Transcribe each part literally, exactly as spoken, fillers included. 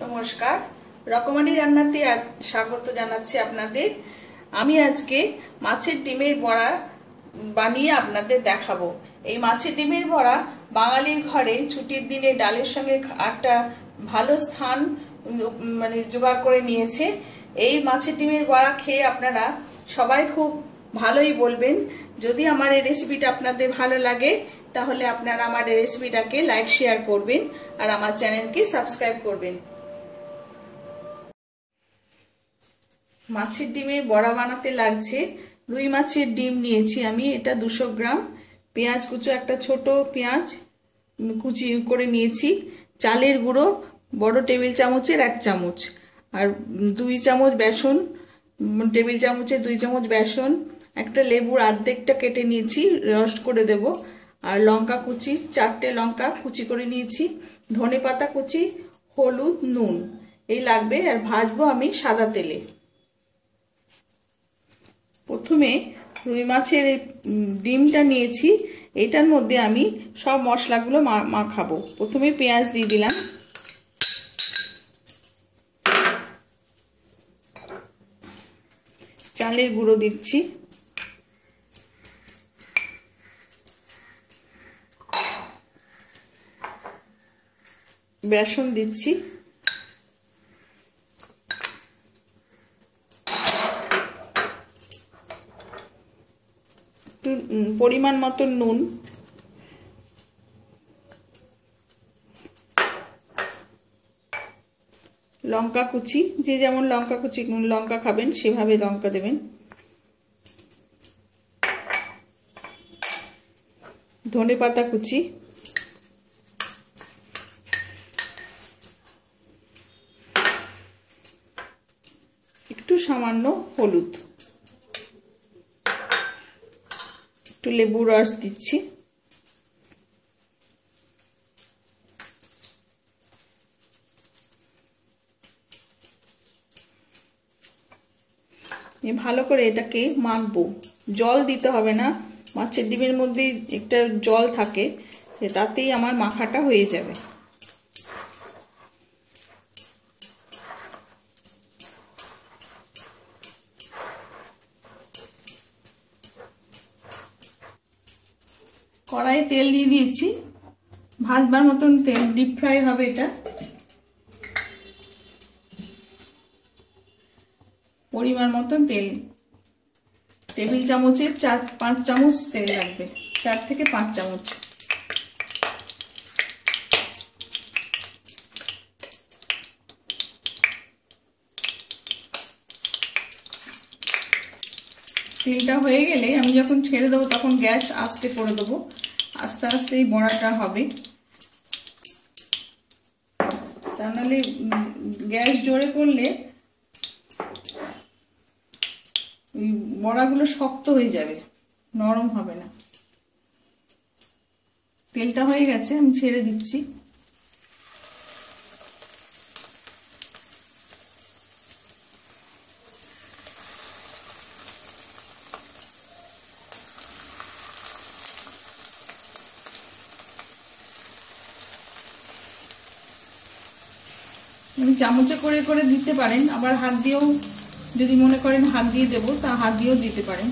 নমস্কার, রকমারি রান্নাতে স্বাগত জানাচ্ছি আপনাদের। আমি আজকে মাছের ডিমের বড়া বানিয়ে আপনাদের দেখাবো। এই মাছের ডিমের বড়া বাঙালির ঘরে ছুটির দিনে ডালের সঙ্গে একটা ভালো স্থান মানে জোগাড় করে নিয়েছে। এই মাছের ডিমের বড়া খেয়ে আপনারা সবাই খুব ভালোই বলবেন। যদি আমার এই রেসিপিটা আপনাদের ভালো লাগে তাহলে আপনারা আমার এই রেসিপিটাকে লাইক শেয়ার করবেন আর আমার চ্যানেলকে সাবস্ক্রাইব করবেন। মাছের ডিমের বড়া বানাতে লাগছে রুই মাছের ডিম নিয়েছি আমি, এটা দুশো গ্রাম। পেঁয়াজ কুচো একটা ছোট পেঁয়াজ কুচি করে নিয়েছি। চালের গুঁড়ো বড় টেবিল চামচের এক চামচ, আর দুই চামচ বেসন, টেবিল চামচের দুই চামচ বেসন। একটা লেবুর অর্ধেকটা কেটে নিয়েছি, রোস্ট করে দেব। আর লঙ্কা কুচি চারটে লঙ্কা কুচি করে নিয়েছি। ধনে পাতা কুচি, হলুদ, নুন এই লাগবে। আর ভাজবো আমি সাদা তেলে। প্রথমে রুই মাছের ডিমটা নিয়েছি, এটার মধ্যে আমি সব মশলাগুলো মাখাবো। প্রথমে পেঁয়াজ দিয়ে দিলাম, চালের গুঁড়ো দিচ্ছি, বেসন দিচ্ছি, পরিমাণ মতো নুন, লঙ্কা কুচি, যে যেমন লঙ্কা কুচি লঙ্কা খাবেন সেভাবে লঙ্কা দেবেন, ধনে পাতা কুচি, একটু সামান্য হলুদ, একটু লেবুর রস দিচ্ছি। ভালো করে এটাকে মাখবো। জল দিতে হবে না, মাছের ডিমের মধ্যে একটা জল থাকে, সে তাতেই আমার মাখাটা হয়ে যাবে। কড়াইয়ে তেল দিয়ে দিয়েছি, ভাজবার মতন তেল, ডিপ ফ্রাই হবে এটা। পরিমাণ মতন তেল, টেবিল চামচের চার পাঁচ চামচ তেল লাগবে, চার থেকে পাঁচ চামচ। তেলটা হয়ে গেলে আমি যখন ছেড়ে দেবো তখন গ্যাস আস্তে করে দেবো, আস্তে আস্তে এই বড়াটা হবে। তা নাহলে গ্যাস জোরে করলে বড়াগুলো শক্ত হয়ে যাবে, নরম হবে না। তেলটা হয়ে গেছে, আমি ছেড়ে দিচ্ছি। চামচে করে করে দিতে পারেন, আবার হাত দিয়েও যদি মনে করেন হাত দিয়ে দেবো তা হাত দিয়েও দিতে পারেন।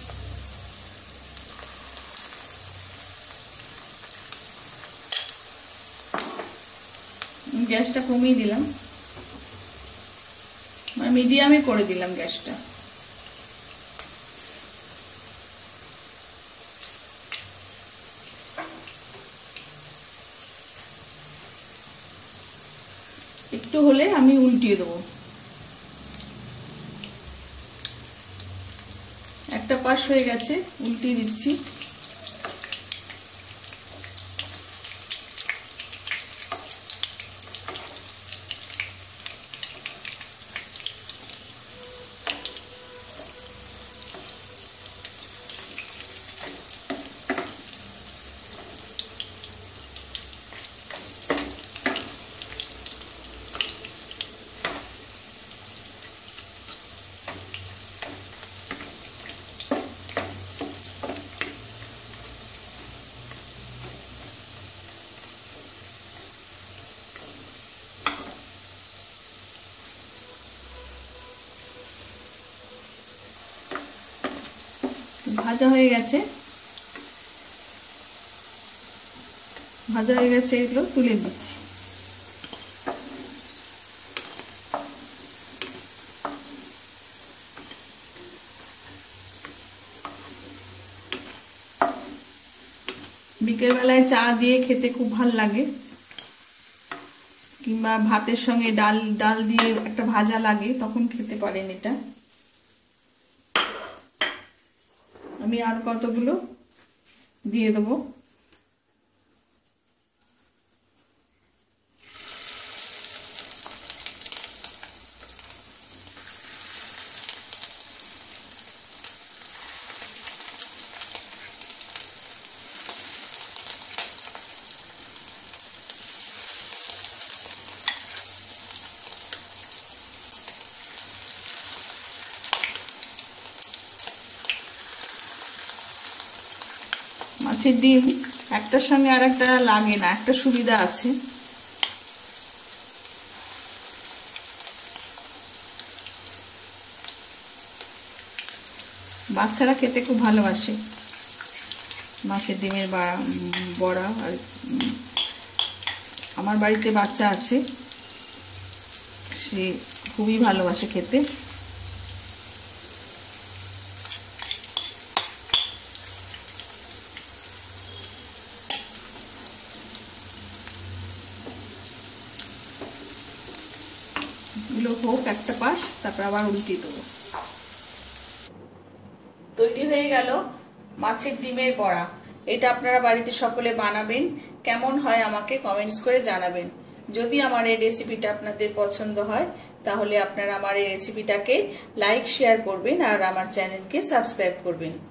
গ্যাসটা কমিয়ে দিলাম, মিডিয়ামে করে দিলাম গ্যাসটা। একটু হলে আমি উল্টিয়ে দেবো। একটা পাশ হয়ে গেছে, উল্টিয়ে দিচ্ছি। ভাজা হয়ে গেছে, ভাজা হয়ে গেছে, এগুলো তুলে দিচ্ছি। বিকেলবেলায় চা দিয়ে খেতে খুব ভালো লাগে, কিংবা ভাতের সঙ্গে ডাল ডাল দিয়ে একটা ভাজা লাগে, তখন খেতে পারেন এটা। আমি আর কতগুলো দিয়ে দেবো। মাছের ডিম একটার সঙ্গে আর একটা লাগে না, একটা সুবিধা আছে। বাচ্চারা খেতে খুব ভালোবাসে মাছের ডিমের বড়া। আর আমার বাড়িতে বাচ্চা আছে, সে খুবই ভালোবাসে খেতে। এগুলো হোক একটা পাশ, তারপর আবার উল্টে দেবো। তৈরি হয়ে গেল মাছের ডিমের বড়া। এটা আপনারা বাড়িতে সকলে বানাবেন, কেমন হয় আমাকে কমেন্টস করে জানাবেন। যদি আমার এই রেসিপিটা আপনাদের পছন্দ হয় তাহলে আপনারা আমার এই রেসিপিটাকে লাইক শেয়ার করবেন আর আমার চ্যানেলকে সাবস্ক্রাইব করবেন।